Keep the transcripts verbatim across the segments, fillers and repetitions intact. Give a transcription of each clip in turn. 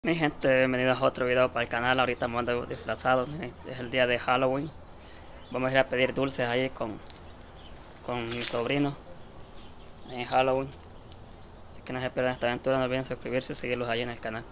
Mi gente, bienvenidos a otro video para el canal. Ahorita me ando disfrazado, miren, es el día de Halloween. Vamos a ir a pedir dulces ahí con, con mi sobrino en Halloween. Así que no se pierdan esta aventura, no olviden suscribirse y seguirlos ahí en el canal.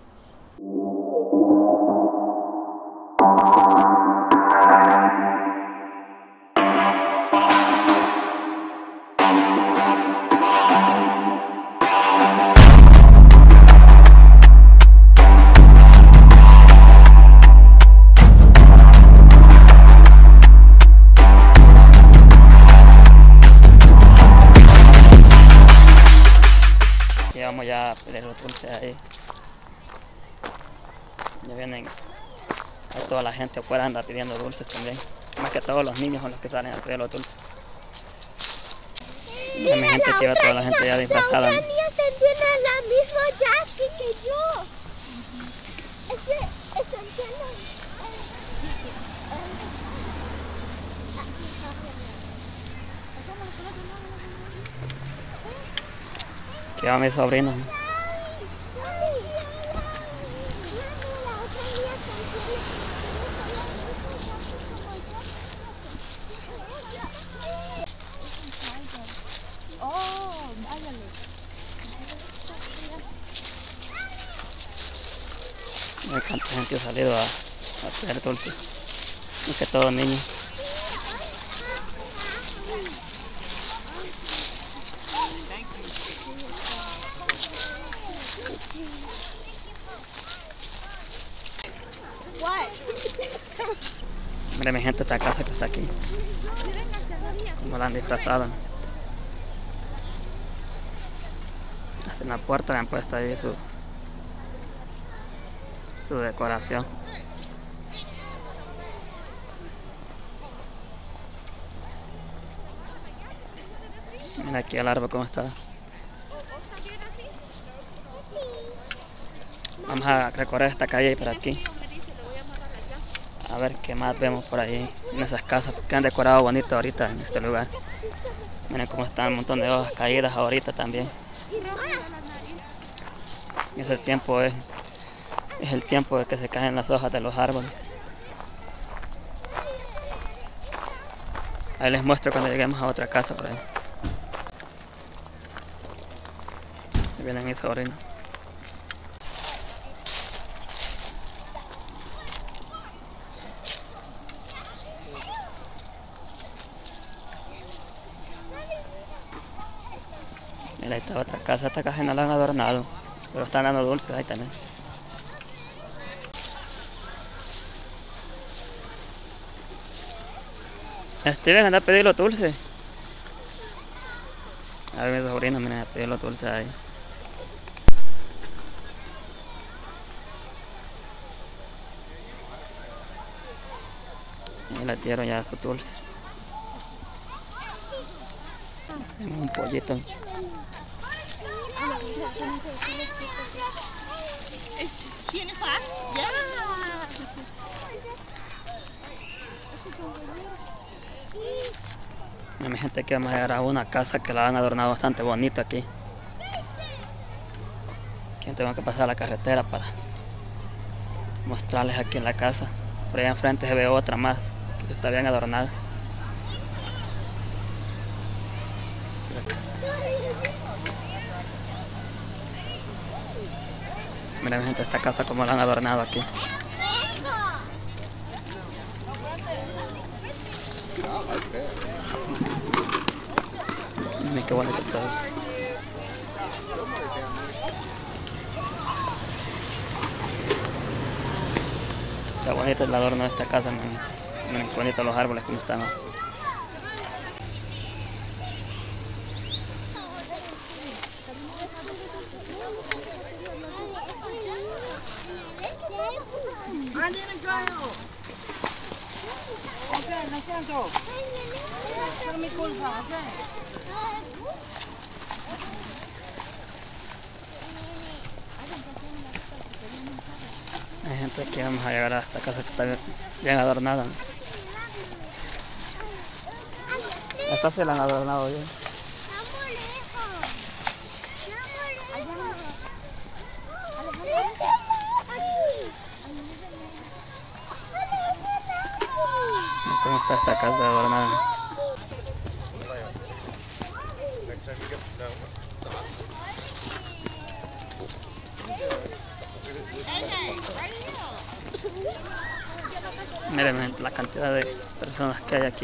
Y vamos ya a pedir los dulces ahí. Ya vienen a toda la gente afuera, anda pidiendo dulces también. Más que todos los niños son los que salen a pedir los dulces. Mira, mi gente, que va toda la gente ya disfrazada. La mía se tiene la misma jacket que yo. Ese, ese tiene... Que va mi sobrino. Oh, váyale. Hay tanta gente ha salido a, a pedir dulces. Más que todos niños. Mira mi gente, esta casa que está aquí. Como la han disfrazado. Hasta en la puerta le han puesto ahí su, su decoración. Mira aquí el árbol cómo está. Vamos a recorrer esta calle por aquí. A ver qué más vemos por ahí en esas casas que han decorado bonito ahorita en este lugar. Miren cómo están un montón de hojas caídas ahorita también. Ese tiempo es, es el tiempo de que se caen las hojas de los árboles. Ahí les muestro cuando lleguemos a otra casa por ahí. Ahí viene mi sobrino. Mira, ahí está otra casa, esta casa no la han adornado, pero están dando dulces ahí también. Steven, anda a pedir los dulces. A ver, mi sobrino, miren, a pedir los dulces ahí. Y le dieron ya su dulce. Tenemos un pollito. ¿Tiene paz? Ya. Mi gente, que vamos a llegar a una casa que la han adornado bastante bonito aquí. Aquí tengo que pasar la carretera para mostrarles aquí en la casa. Por allá enfrente se ve otra más que está bien adornada. Mira mi gente, esta casa como la han adornado aquí. Miren qué bonito todo esto. Está bonito el adorno de esta casa, miren. Miren qué bonitos los árboles como están. Hay gente que vamos a llegar a esta casa que está bien, bien adornada. Esta se la han adornado bien. cómo está esta casa adornada. Miren la cantidad de personas que hay aquí.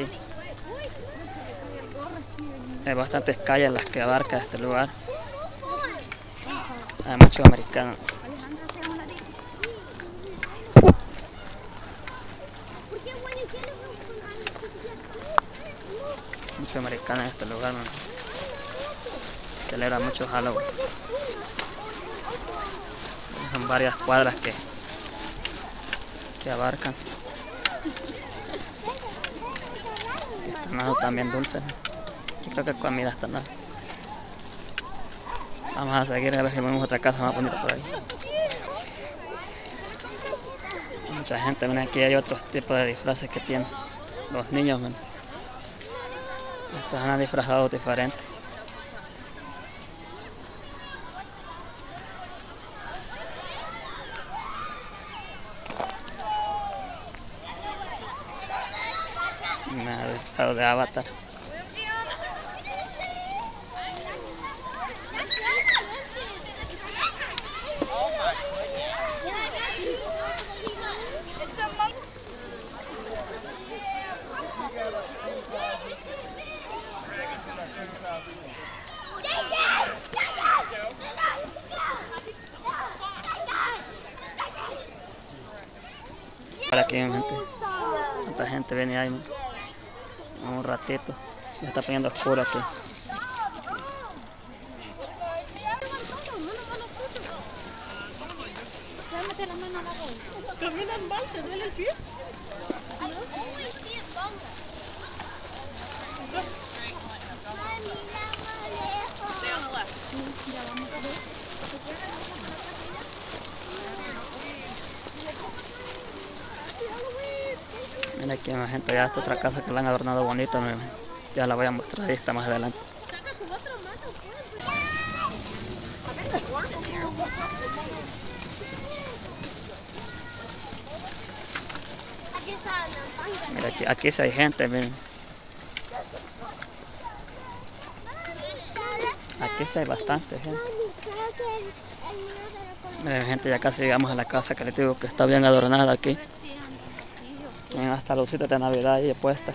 Hay bastantes calles las que abarca este lugar. Hay muchos americanos. Muchos americanos en este lugar, man. Celebra mucho Halloween. Son varias cuadras que, que abarcan. Están dando también dulces. Yo creo que comida están dando. Vamos a seguir a ver si vemos otra casa más bonita por ahí. Mucha gente, miren, aquí hay otros tipos de disfraces que tienen los niños, man. Están disfrazados diferentes. Me ha disfrazado de Avatar. Aquí hay gente, cuánta gente viene ahí, en un ratito, ya está poniendo oscuro aquí. Mira aquí hay más gente, ya esta otra casa que la han adornado bonito, miren. Ya la voy a mostrar, ahí está más adelante. Mira aquí, aquí sí hay gente, miren. Aquí sí hay bastante gente. Miren gente, ya casi llegamos a la casa que les digo que está bien adornada aquí. Tienen hasta lucitas de Navidad ahí puestas.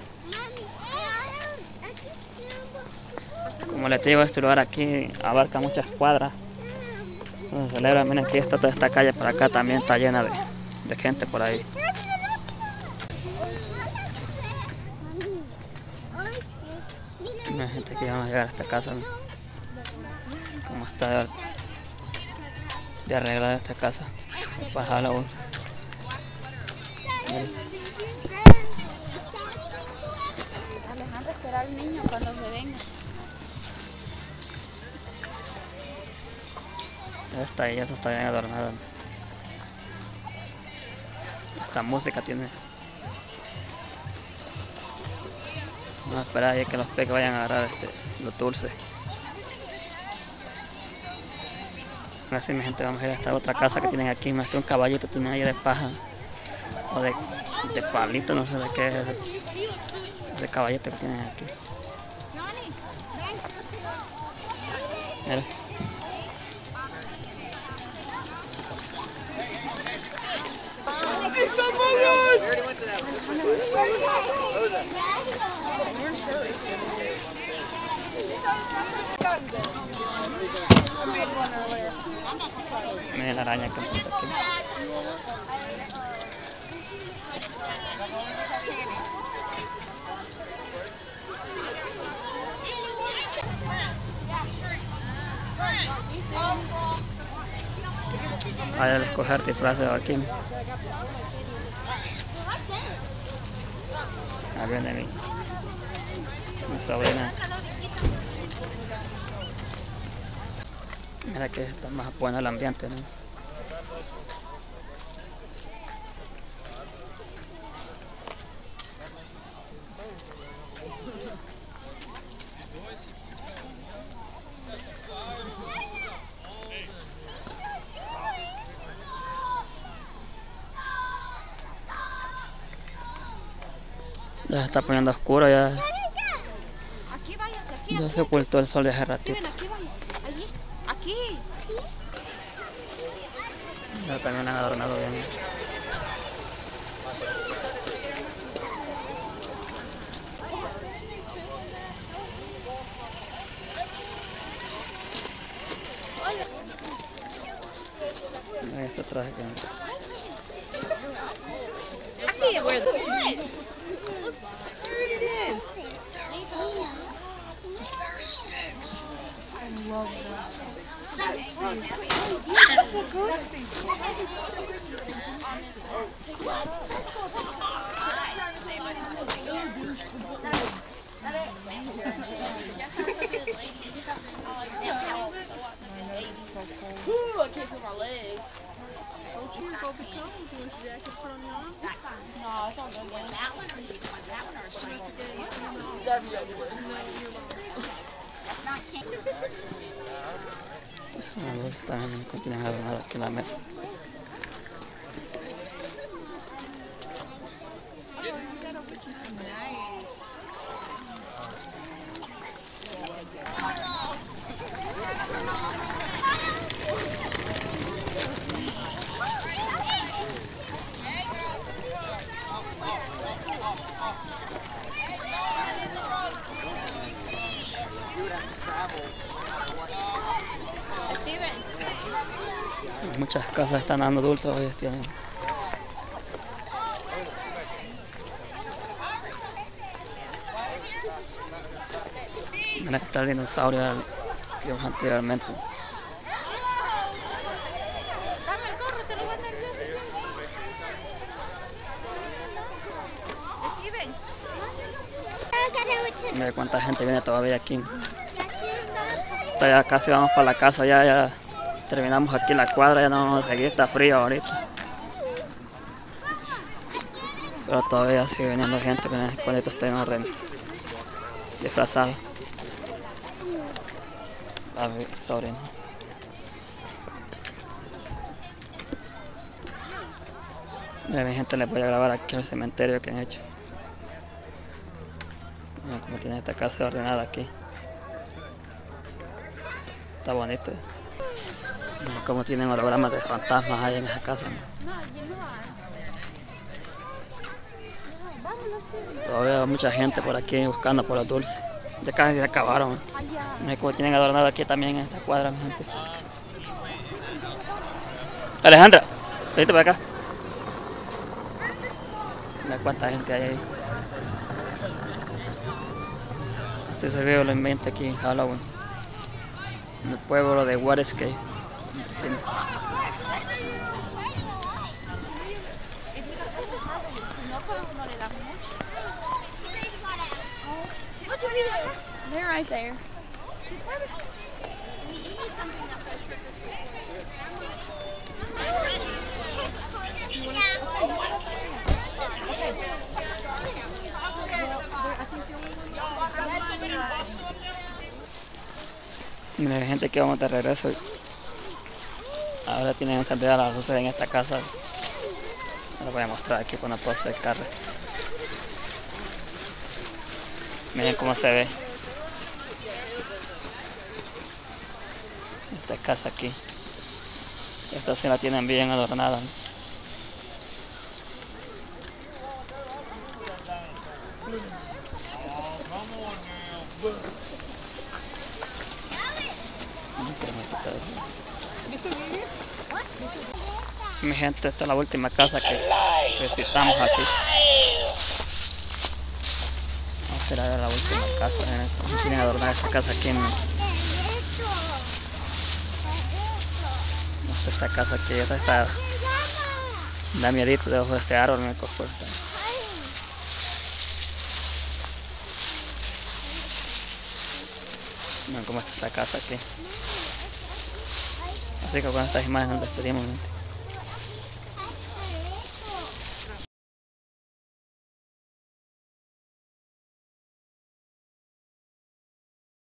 Como les digo, este lugar aquí abarca muchas cuadras. Se celebra, miren aquí está toda esta calle por acá, también está llena de, de gente por ahí. Miren gente, aquí vamos a llegar a esta casa. Miren cómo está de, de arreglada esta casa para Halloween. Miren. Alejandro, espera al niño cuando se venga. Esta ella está bien adornada. Esta música tiene. Vamos a esperar ahí que los peques vayan a agarrar este, los dulces. Así mi gente, vamos a ir a esta otra casa que tienen aquí. Más que un caballito tienen ahí de paja. O de, de palito, no sé de qué es ese, ese caballito que tienen aquí. Mira. Miren la araña que empieza aquí. Vaya a escoger disfraces aquí. Ahí viene mi, mi sobrina. Mira que está más bueno el ambiente, ¿no? Ya se está poniendo oscuro, ya, Aquí váyanse, aquí. ya se ocultó el sol de hace ratito. Steven, aquí váyanse. Allí. Aquí. Ya también han adornado bien. Mira ese traje que... I can't wear this. Ooh, I can't feel my legs. Don't you go be comfortable with your jacket put on your arms? No, it's all good. That one or that one or Los dulces también continúan adornados aquí en la mesa. Muchas casas están dando dulces hoy este año. Mira, está el dinosaurio que vimos anteriormente. Dame el gorro, te lo voy a dar yo. Steven. Mira cuánta gente viene todavía aquí. Ya casi vamos para la casa, ya, ya terminamos aquí en la cuadra, ya no vamos a seguir, está frío ahorita. Pero todavía sigue viniendo gente, con estos tenemos disfrazados. A ver, sobrino. Mira, mi gente, les voy a grabar aquí el cementerio que han hecho. Mira cómo tiene esta casa ordenada aquí. Está bonito. Mira cómo tienen hologramas de fantasmas ahí en esa casa. Todavía hay mucha gente por aquí buscando por los dulces. Ya casi se acabaron. Mira cómo tienen adornado aquí también en esta cuadra, mi gente. Alejandra, vente para acá. Mira cuánta gente hay ahí. Así se ve el ambiente aquí en Halloween. En el pueblo de Waterscape. They're right there. Mira, gente, que vamos de regreso. Ahora tienen encendidas las luces en esta casa. Les voy a mostrar aquí cuando puedo del carro. Miren cómo se ve esta casa aquí. Esta sí la tienen bien adornada, ¿no? Mi gente, esta es la última casa que visitamos aquí. Vamos a ir a ver la última casa. Miren, tienen adornada esta casa aquí en... Esta casa aquí, esta está... Da miedito debajo de este árbol, me cojo esta. Miren cómo está esta casa aquí. Así que con estas imágenes nos despedimos, gente.